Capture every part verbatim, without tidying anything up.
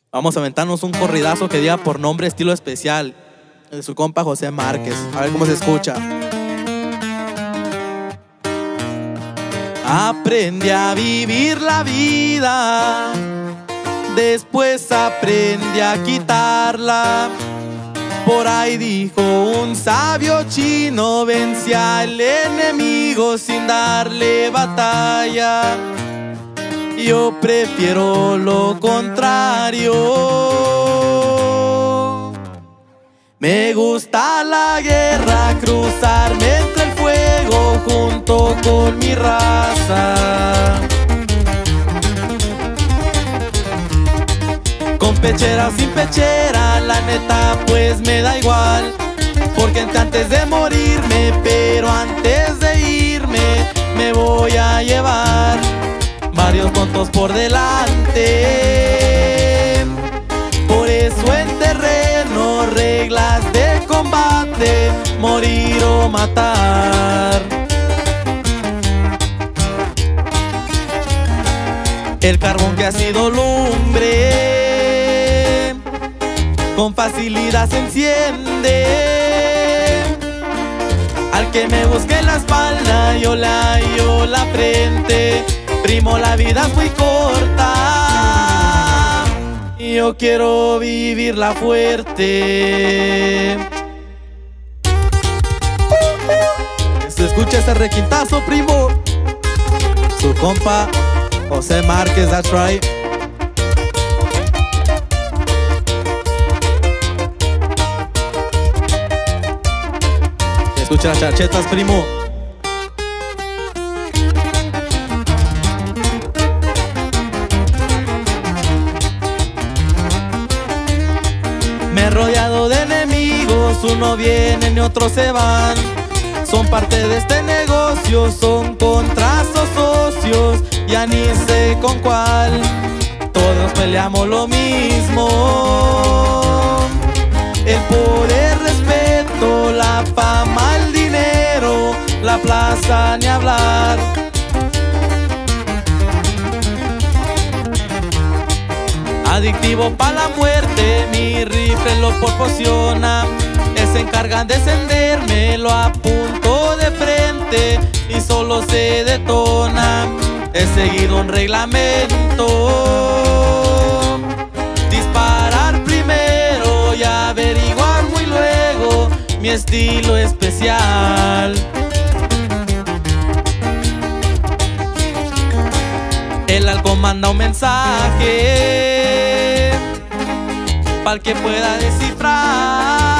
Vamos a aventarnos un corridazo que diga por nombre estilo especial, de su compa José Márquez. A ver cómo se escucha. Aprende a vivir la vida, después aprende a quitarla. Por ahí dijo un sabio chino, vence al enemigo sin darle batalla. Yo prefiero lo contrario. Me gusta la guerra, cruzarme entre el fuego junto con mi raza. Con pechera o sin pechera, la neta pues me da igual. Porque antes de morirme, pero antes de irme, me voy a llevar varios tontos por delante. Por eso en terreno, reglas de combate, morir o matar. El carbón que ha sido lumbre, con facilidad se enciende. Al que me busque la espalda, yo le hallo la frente. Primo, la vida es muy corta y yo quiero vivirla fuerte. Se escucha ese requintazo, primo. Su compa José Márquez, that's right. Se escucha las charchetas, primo. Me he rodeado de enemigos, uno vienen y otros se van. Son parte de este negocio, son contras o socios, ya ni sé con cuál. Todos peleamos lo mismo. El poder, respeto, la fama, el dinero, la plaza, ni hablar. Adictivo pa' la muerte, mi rifle lo proporciona. Se encargan de encenderme, lo apunto de frente y solo se detona. He seguido un reglamento: disparar primero y averiguar muy luego mi estilo especial. El halcón manda un mensaje pa'l que pueda descifrar.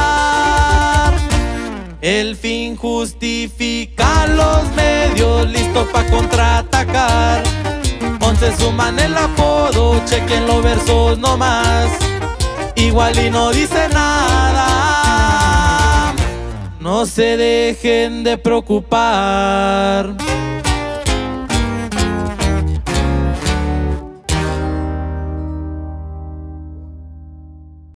El fin justifica los medios, listo pa' contraatacar. Once suman el apodo, chequen los versos nomás. Igual y no dice nada, no se dejen de preocupar.